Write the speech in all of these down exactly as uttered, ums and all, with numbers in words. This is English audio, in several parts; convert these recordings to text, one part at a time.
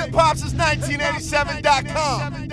hip hop since nineteen eighty-seven dot com.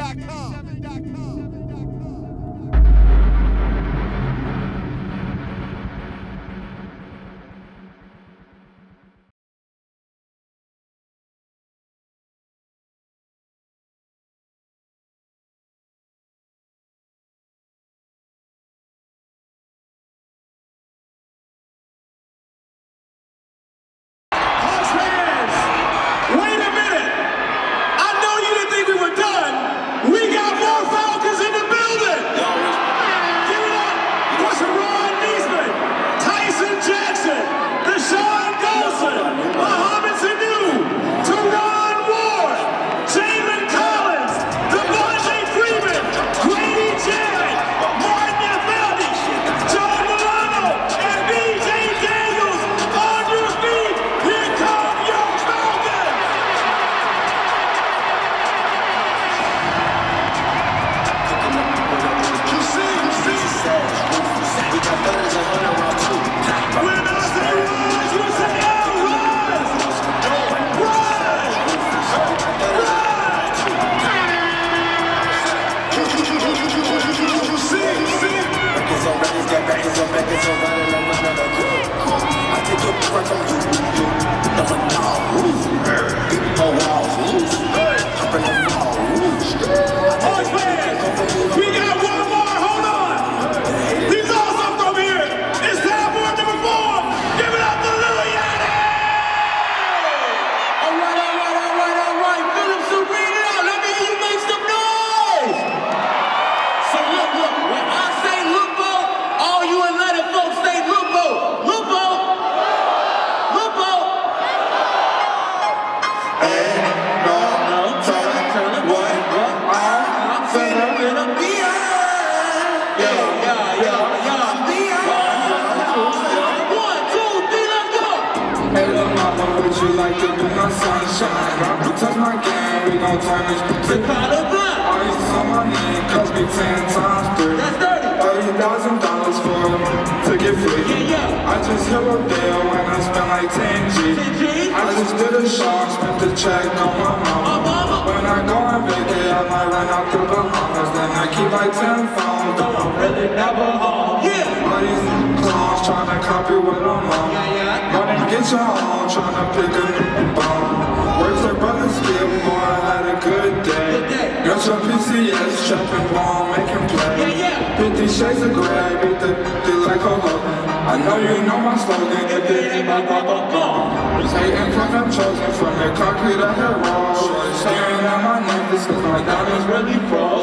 Touch my game, we gon' turn this to powder blood. All you on my knee, cost me ten times three. That's thirty. Thirty thousand dollars for to get free. Yeah, yeah. I just hit a deal when I spent like ten G. ten G. I just did a show, spent the check on my mama. Oh, mama. When I go on vacation, I might run out the Bahamas. Then I keep like ten phones, though I'm really never home. Yeah. All these clones tryna copy what I'm on. Yeah, yeah. Go and get your own, tryna pick a new bone. Works like brothers skip, boy, I had a good day. Got your P C S, trapping ball, making play. Yeah, yeah. Fifty shades of gray, beat the beat like a hook. I know you know my slogan, if it ain't my go, go, go. Hating from them chosen, from the concrete I hit raw. Staring at my necklace, cause my diamonds really froze.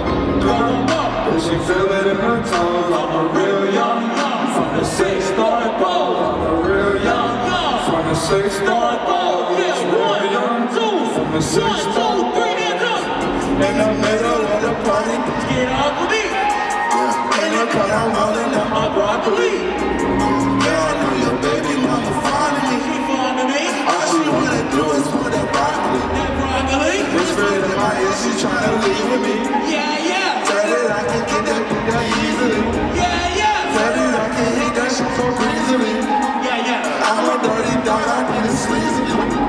But she feel it in her toes. I'm a real young, young, from the six-star bowl. I'm a real young, young, from the six-star bowl. From the six, two, three, hands up. In the middle of the party, get off of me. Yeah. In the car, I'm rolling up my broccoli. Yeah, I know your baby mama fond of me. She fond of me. All she wanna do is for that broccoli. That broccoli. Whispering in my ear, she tryna leave with me. Yeah, yeah. Tell her I can get that that easily. Yeah, yeah. Tell her I can hit that shit so easily. Yeah, yeah. I'm a dirty dog, I need a sleazy.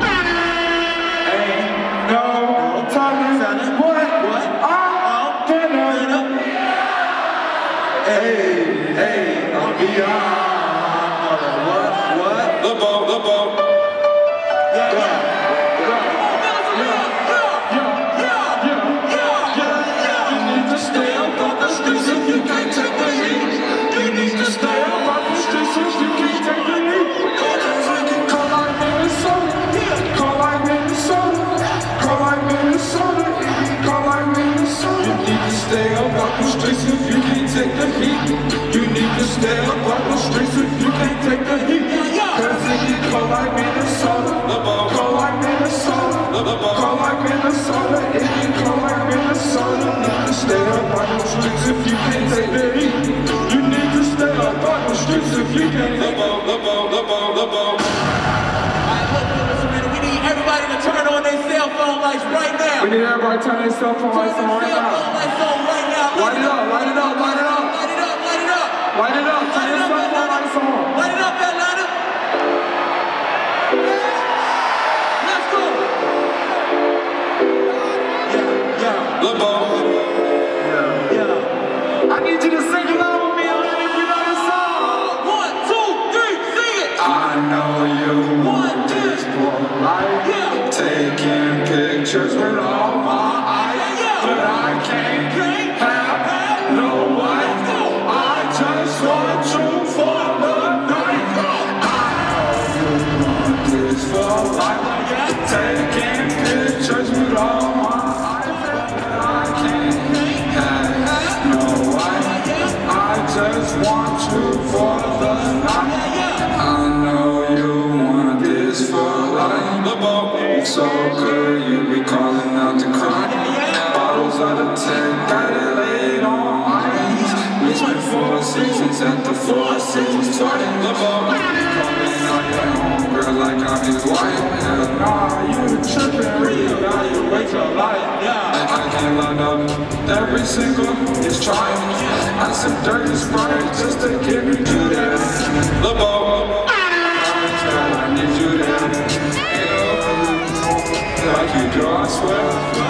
Hey, hey, I'm beyond. What, what? The boat, the boat. Yeah, yeah. You need to stay up on the streets if you can't take the heat. You need to stay up on the streets if you can't take the heat. Cause we can call like Minnesota. Call like Minnesota. Call like Minnesota. Call like Minnesota. You need to stay up on the streets if you can't take the heat. You need to stay up on the streets if you can't take the heat. Cause if you call like Minnesota, call like Minnesota, call like Minnesota. If you call like Minnesota, you need to stay up on the streets if you can't take the heat. You need to stay up on the streets if you can't take the heat. We need everybody to turn on their cell phone lights right now. We need everybody to turn their cell phone lights on right now. Light it up, light it up, light it up. Light it up, light it up. Light it up, turn your cell phone lights on. Light it up, Atlanta. Let's go. pictures with all my eyes, but I can't have no wife. I just want you for the night. I know you want this for life. Taking pictures with all my eyes, but I can't have no wife. I just want you for the night. I know you want this for life. So good, you be calling out the crime. Bottles out of ten, got it laid on ice. We spent four seasons at the Four Seasons twice. You calling out your home girl like I'm his wife. Hell nah, you trippin', reevaluate your life. I can't line up every single is trying. I some dirty Sprite just to give you that. LeBeau, I need you there. Like you do, I swear.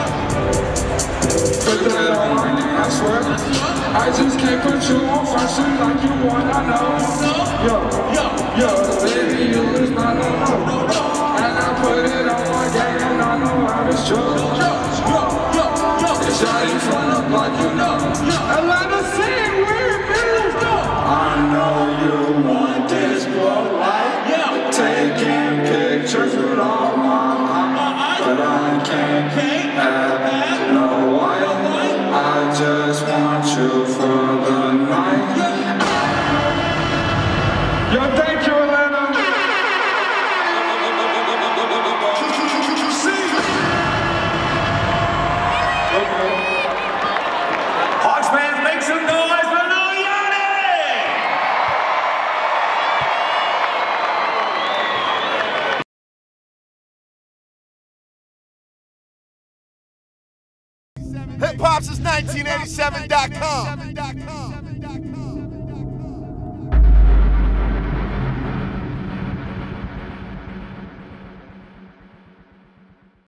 Put that on my name, I swear. I just can't put you on fashion like you want, I know. Yo, yo, yo, baby, you is not no no. And I put it on my gang and I know how it's true. Yo, yo, yo, yo. It's shawty from the block, you know. Atlanta City, where it is. I know you want this blow light. Taking pictures with all my eyes, but I can't have no wife. I just want you for the night. Yo, thank you, Atlanta. Okay. Hawks fans, make some noise for Lil Yachty! Hip hop since nineteen eighty-seven dot com.